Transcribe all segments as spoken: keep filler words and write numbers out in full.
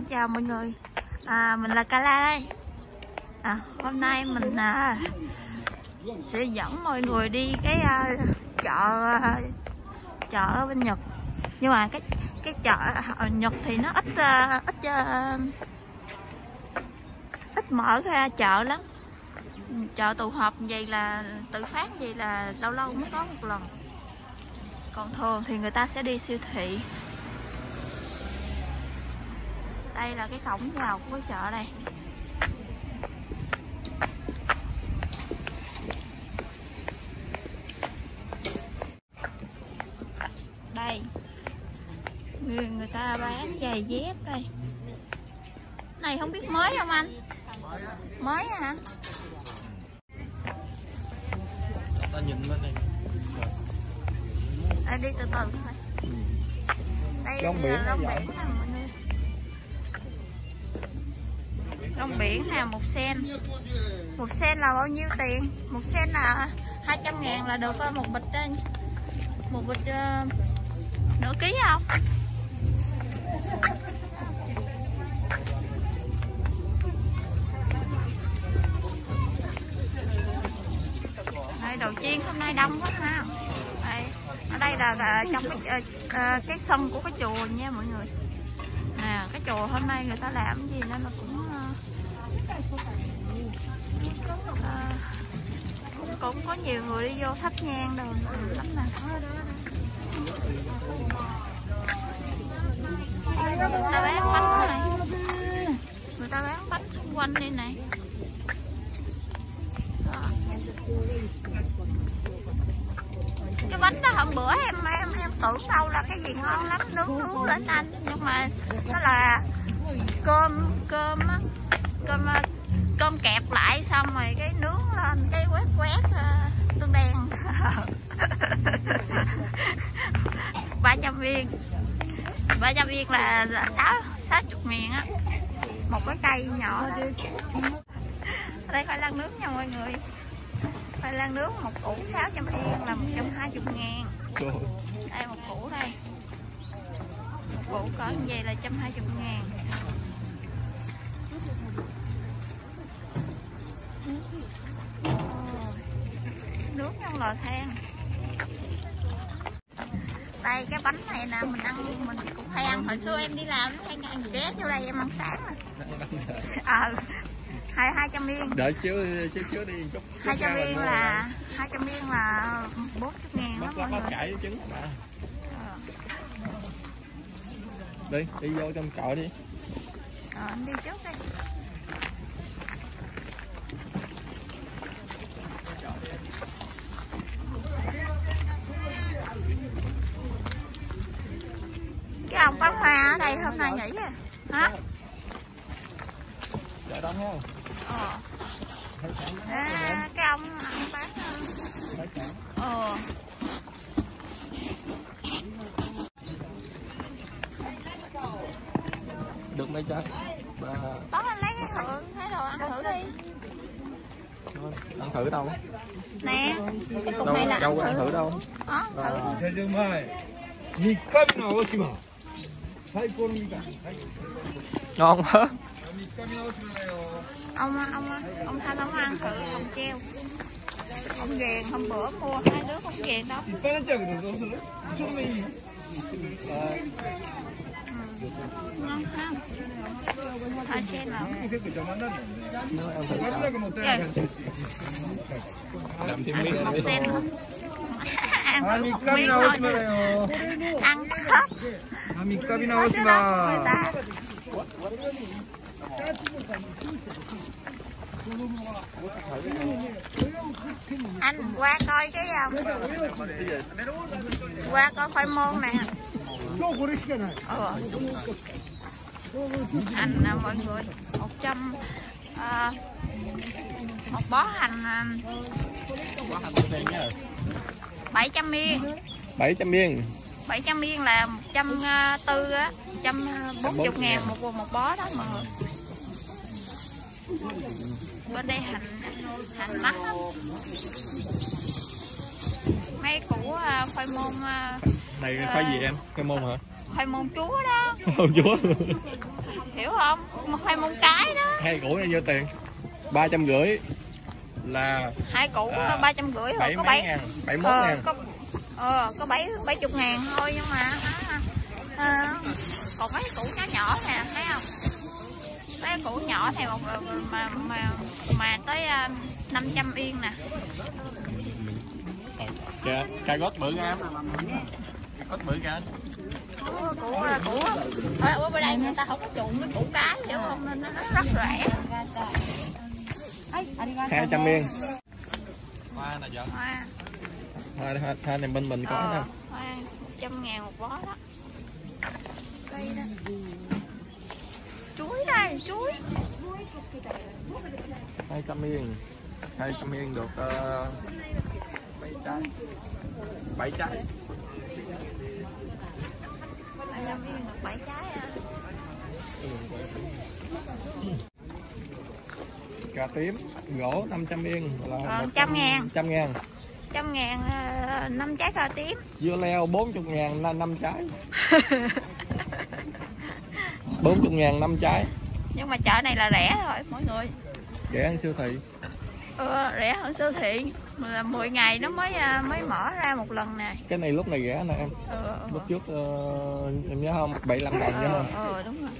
chào mọi người, à, mình là Kala đây. À, hôm nay mình à, sẽ dẫn mọi người đi cái à, chợ à, chợ ở bên Nhật. Nhưng mà cái cái chợ ở Nhật thì nó ít à, ít à, ít mở ra chợ lắm. Chợ tụ họp vậy là tự phát vậy là lâu lâu mới có một lần. Còn thường thì người ta sẽ đi siêu thị. Đây là cái cổng vào của cái chợ này. Đây người, người ta bán giày dép đây. Này không biết mới không anh? Mới hả? Ta nhìn lên đây. À, đi từ từ thôi. Đây Rong biển là rong biển nè mọi người. Rong biển nè, một sen. Một sen là bao nhiêu tiền? Một sen là hai trăm ngàn là được một bịch đây. Một bịch uh, nửa ký không? Đây, đồ chiên hôm nay đông quá ha. Đây, ở đây là, là trong cái, uh, cái sân của cái chùa nha mọi người. Nè, cái chùa hôm nay người ta làm gì nên là cũng uh, uh, cũng có nhiều người đi vô thắp nhang đồ lắm nè. Người ta bán bánh này, người ta bán bánh xung quanh đây này. Cái bánh đó hôm bữa em em em tưởng đâu là cái gì ngon lắm, nướng nướng lên anh, nhưng mà nó là cơm cơm á, cơm cơm kẹp lại xong rồi cái nướng lên cái quét quét uh, tương đen. ba trăm viên, ba trăm viên là sáu sáu chục ngàn á, một cái cây nhỏ. Đây khoai lang nướng nha mọi người. Khoai lang nướng một củ sáu trăm yên là một trăm hai mươi ngàn. Đây một củ đây. Một củ có như vậy là một trăm hai mươi ngàn. Nướng trong lò than. Đây cái bánh này nè, mình ăn mình cũng hay ăn, hồi xưa em đi làm hay ăn ghé vô đây em ăn sáng rồi. Ờ. Hai hai trăm viên. Đợi chiếu chiếu chiếu đi chút. Hai trăm viên là hai trăm viên là bốn chục ngàn đó mọi người. Cải với trứng mà. Đi đi vô trong chợ đi. Ờ anh đi trước đi. Cái ông bán hoa ở đây hôm nay nghỉ à? Hả? Chợ đông không? Ờ. À, cái ông ông bán ờ. Được mấy trái? Ba... Đó anh lấy cái thử, thấy đồ ăn thử đi. Ăn thử đâu? Nè, cái cục đâu, này là đâu ăn thử. thử đâu? Đó, thử. Ngon hả? Ông ông ông Thanh ông ăn thử, ông treo. Ông ghiền hôm bữa mua hai đứa không ghiền đâu. Ngon không? Hai sen nào. Làm thêm miếng một đi. sen nữa. Ăn thử một miếng thôi. Ăn hết. Nói chứ đâu người ta. Anh qua coi cái um, qua coi khoai môn nè. Ừ. Hành nè mọi người, một trăm uh, một bó hành bảy trăm miên. Bảy trăm miên. Bảy trăm miên là một trăm tư á, một trăm bốn mươi ngàn một một bó đó mọi người. Bên đây hành hành mắc lắm. Mấy củ uh, khoai môn uh, này khoai gì em? Khoai môn hả? Khoai môn chúa đó. Môn chúa. hiểu không? Một khoai môn cái đó. Hai củ này nhiêu tiền? Ba trăm rưỡi là Hai củ ba trăm rưỡi thôi, có bảy bảy bảy mốt ngàn. Có ờ, có bảy bảy chục ngàn thôi, nhưng mà à, còn mấy củ nhỏ nhỏ nè, thấy không? Mấy củ nhỏ này một mà mà mà tới năm trăm yên nè. Kìa, cà rốt bự nha em. Cà rốt bự kìa. Củ là củ ở bên đây người ta không có chuộng cái củ cái, hiểu không, nên nó rất rẻ. Hai trăm yên. Hoa nè vợ. Hoa. Hoa, hoa, hoa này bên mình có ờ, nè. Hoa một trăm ngàn một bó đó. Đây đó. Chuối đây, chuối. Hai trăm yên. Hai trăm yên được uh, mấy trái? Bảy trái. Hai trăm yên được bảy trái à. Cà tím gỗ năm trăm yên là Ờ, trăm ngàn. Trăm ngàn. Trăm ngàn năm trái cà tím. Dưa leo bốn mươi ngàn là năm trái. Bốn mươi ngàn năm trái. Nhưng mà chợ này là rẻ thôi mọi người. Rẻ hơn siêu thị. Ừ, rẻ hơn siêu thị. Là mười ngày nó mới mới mở ra một lần nè. Cái này lúc này rẻ nè em. Ừ, ừ. Lúc trước uh, em nhớ không? bảy mươi lăm đồng nhớ không? Ừ, ừ đúng rồi.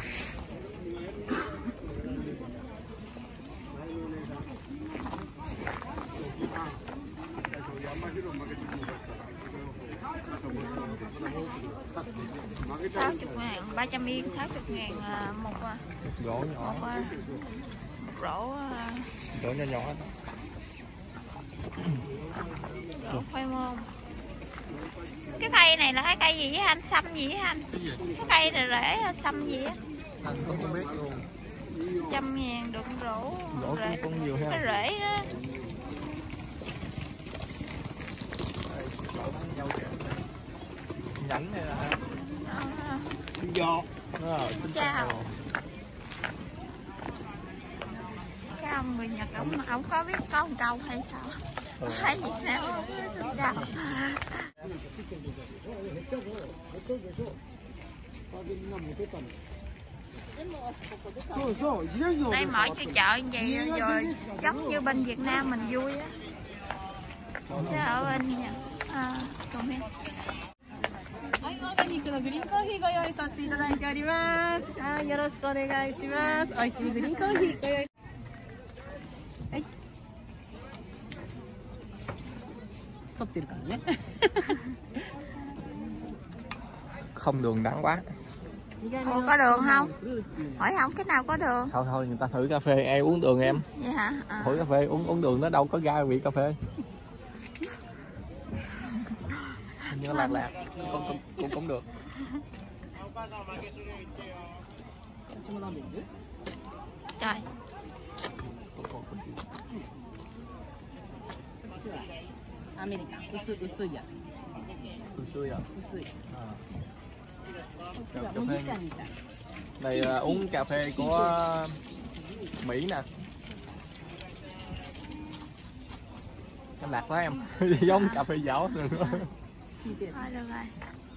sáu mươi ngàn, ba trăm yên, sáu mươi ngàn một gỗ nhỏ. Một, một rổ Rổ nhỏ nhỏ. rổ khoai môn. Cái cây này là cái cây gì á anh? Sâm gì á anh? Cái cây này rễ sâm gì á? Anh không biết luôn. Trăm ngàn được rổ. Rổ Rễ, cũng nhiều ha. cái rễ đó. Nhánh này là À, giọt. chào. Cái ông người Nhật ông ông có biết có một câu hay sao? Ừ. Hay Việt Nam xin chào. Đây mở cho chợ như vậy rồi giống như bên Việt Nam mình vui á. Chứ ở bên Nhật à, còn em はい、オーガニックのグリーンコーヒーご用意させていただいております。はい、よろしくお願いします。美味しいグリーンコーヒーご用意。はい。撮ってるからね。 Không đường đắng quá. Ủa, có đường không? Hỏi không cái nào có đường? Thôi thôi người ta thử cà phê ai uống đường em. Vậy hả? À. Thử cà phê uống uống đường nó đâu có gai vị cà phê. Như lạc lạc cũng cũng cũng, cũng được. Trời. American 薄い薄いやつ。 Xui à? Xui. À. こっちは Cà 麦 phê 茶みたい。 này uh, uống cà phê của Mỹ nè. Nó lạc quá em. Giống cà phê dảo rồi. 聞いてる。 Thôi được rồi.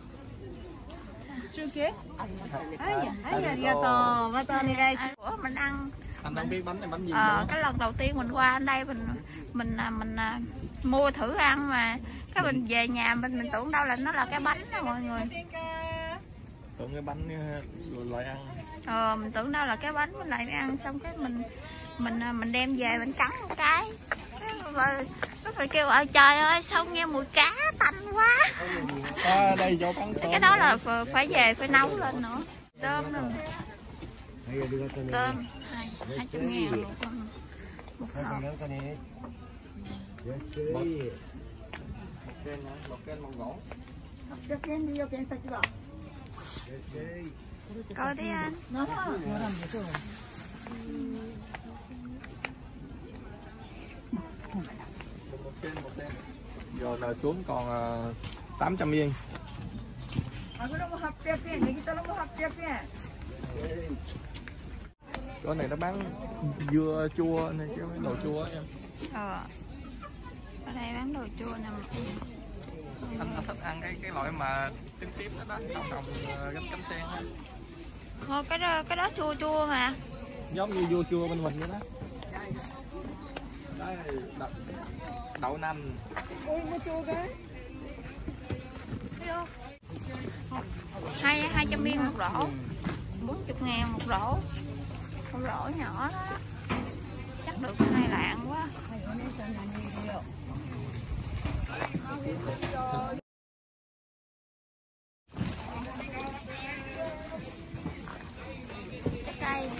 中継？はい、はい、ありがとう。またお願いします。 Ủa, mình ăn Anh không biết bánh này bánh gì ờ, nữa. cái lần đầu tiên mình qua ở đây mình mình mình, mình mua thử ăn mà cái mình về nhà mình mình tưởng đâu là nó là cái bánh đó mọi người. Tưởng cái bánh rồi lại ăn. Ờ, mình tưởng đâu là cái bánh mình lại ăn xong cái mình mình mình đem về mình cắn một cái. Rồi nó phải kêu ơi trời ơi sao nghe mùi cá tanh quá. À, đây chỗ cắn tôm. Cái đó là phải về phải nấu lên nữa. Tôm nữa. Tôm hai hai trăm ngàn một con một hộp. Một kênh hả? Một kênh một gỗ. Coi đi anh. Một kênh một kênh. Rồi là xuống còn uh, tám trăm yên. Cái này nó bán dưa chua này chứ mấy đồ chua em. Ờ. Ở đây bán đồ chua nè. Anh, anh thích ăn cái cái loại mà tím tím đó đó, đồng đồng cánh cánh sen á. Thôi cái đó, cái đó chua chua mà. Giống như vua chua bên mình vậy đó. Đây đậu, đậu nành. Ôi nó chua cái. Hai hai trăm viên một rổ, bốn mươi ngàn một rổ, một rổ nhỏ đó. Chắc được hai lạng quá. Cây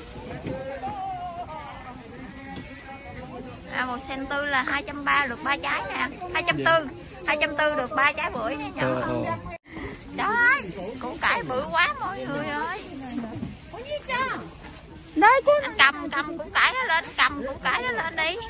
à, một sen tư là hai trăm ba được ba trái nè, hai trăm tư, hai trăm tư được ba trái bưởi nha chồng. Ờ, ờ. Trời ơi, củ cải bự quá mọi người ơi. Đây chứ. Anh cầm cầm củ cải đó lên, cầm củ cải đó lên đi.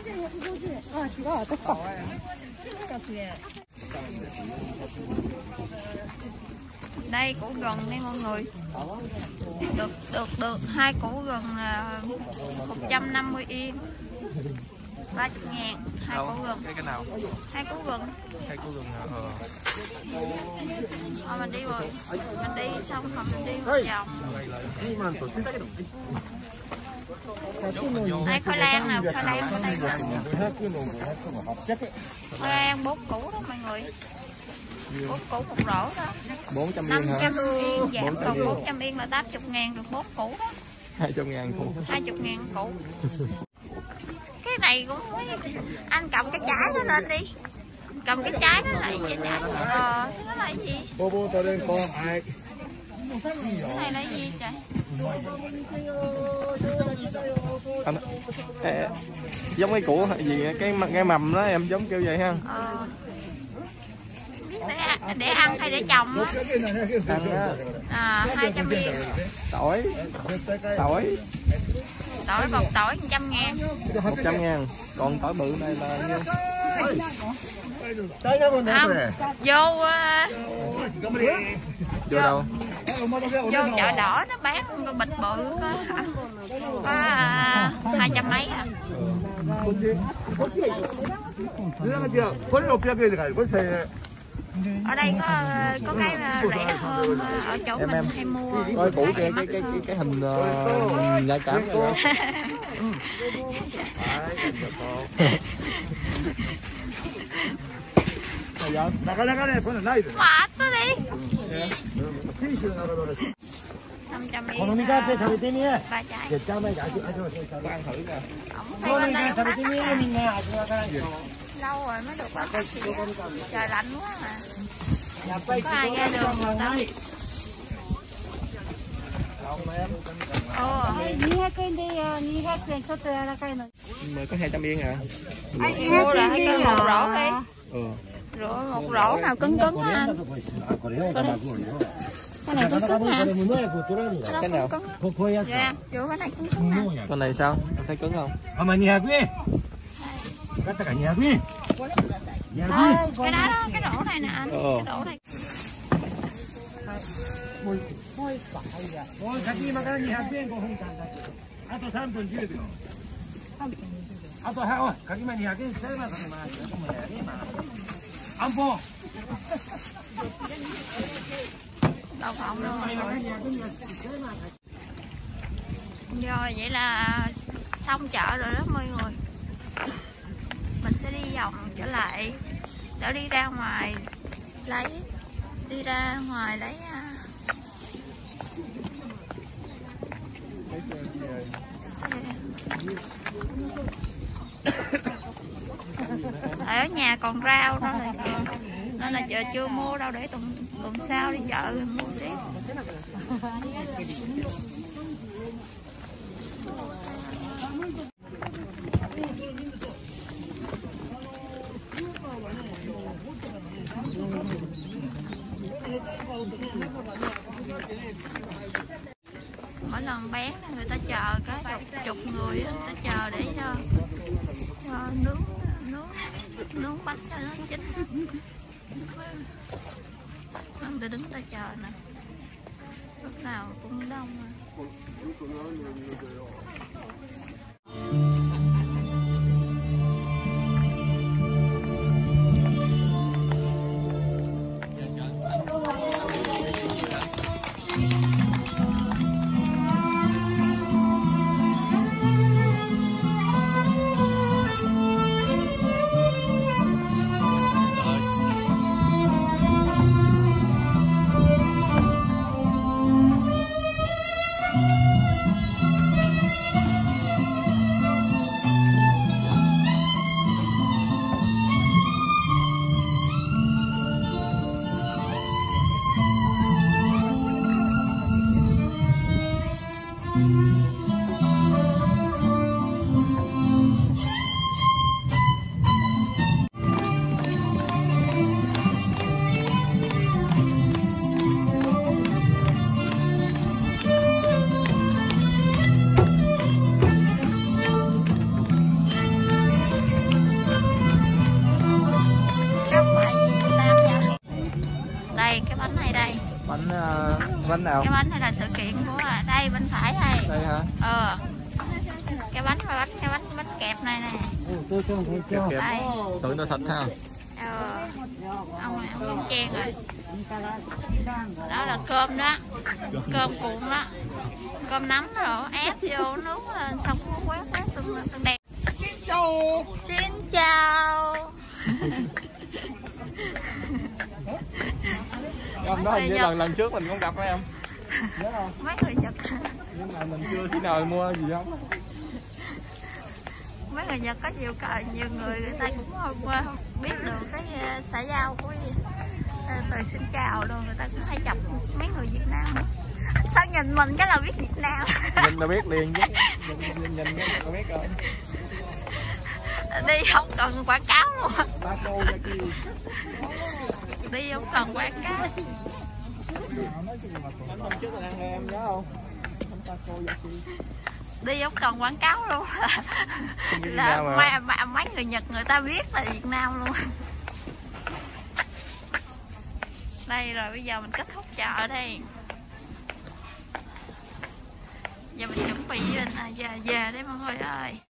Đây củ gừng đây mọi người. Được được được hai củ gừng là một trăm năm mươi yên. ba mươi ngàn hai Đâu? củ gừng. Cái cái nào? Hai củ gừng. Hai củ gừng hả? Ờ. Thôi mình đi rồi. Mình đi xong rồi mình đi một vòng. Đây khoai lang nè, khoai lang ở đây. Khoai lang bốn củ đó mọi người. Bốn củ một rổ đó. bốn trăm năm yên hả? trăm yên giảm còn bốn trăm yên là tám mươi ngàn được bốn củ đó. hai trăm ngàn củ. hai mươi ngàn củ. Cái này cũng mấy... Anh cầm cái trái đó lên đi. Cầm cái trái đó là gì trái? Ờ, nó là gì? Cái này là gì trời? Anh, ê, giống cái củ gì cái cái mầm đó em giống kiểu vậy ha. Ờ. Để, để ăn hay để trồng á? Ăn á. À, hai trăm yên. Tỏi. Tỏi. Tỏi bọc tỏi một trăm ngàn. một trăm ngàn. Còn tỏi bự này là nhiêu? Không, vô uh, Vô đâu? vô chợ đỏ nó bán cái bịch bự có có hai trăm mấy à. Ở đây có có cái rẻ hơn ở chỗ Em, mình em. hay mua. Coi củ kia cái cái cái cái hình uh, nhạy cảm của. Mệt quá đi. năm trăm yên ba trái. Ăn thử nè. Ổng thấy bên đây không đắt à. Lâu rồi mới được bán cái gì á. Trời lạnh quá mà. Có ai ra đường không đâu. Ồ. Mời có hai trăm yên à? Mua là hai cân một rổ đi. Ừ. Rổ một rổ nào cứng cứng á anh. Cái này cứng cứng hả? Cái nào? Dạ, vô cái này cứng cứng nè. Con này sao? Em thấy cứng không? Thôi, cái đó đó, cái rổ này nè anh. Ờ. Cái rổ này. Đậu phộng đâu mọi người. Rồi vậy là xong chợ rồi đó mọi người. Mình sẽ đi vòng trở lại để đi ra ngoài lấy đi ra ngoài lấy ở nhà còn rau đó là nên là chợ chưa mua đâu, để tuần tuần sau đi chợ mua tiếp. Mỗi lần bán người ta chờ cái chục, chục người người ta chờ để cho, cho nướng nướng nướng bánh cho nó chín. Người ta đứng ta chờ nè, lúc nào cũng đông mà. Bánh nào? Cái bánh này là sự kiện của đây bên phải đây. Đây hả? Ờ. Cái bánh và bánh cái bánh bánh kẹp này nè. Kẹp kẹp. Đây. Tưởng nó thịt ha. Ờ. Ông này ông chen rồi. Đó là cơm đó. Cơm cuộn đó. Cơm nắm rồi ép vô nướng lên xong quét quét từng từng đẹp. Xin chào. Ông đó hình như lần lần trước mình cũng gặp phải không? Nhớ không? Mấy người Nhật. Nhưng mà mình chưa khi nào mua gì không? Mấy người Nhật có nhiều cờ nhiều người người ta cũng không, không biết được cái xã giao của từ xin chào luôn, người ta cũng hay chọc mấy người Việt Nam. Sao nhìn mình cái là biết Việt Nam? Nhìn là biết liền chứ. Nhìn, nhìn, nhìn là biết rồi. Đi không cần quảng cáo luôn. Ba cô ra kia. Đi không cần quảng cáo. Hôm trước là ăn em nhớ không? Ba cô ra kia. Đi không cần quảng cáo luôn. Là mà, mà mấy người Nhật người ta biết là Việt Nam luôn. Đây rồi bây giờ mình kết thúc chợ ở đây. Giờ mình chuẩn bị về về đấy mọi người ơi.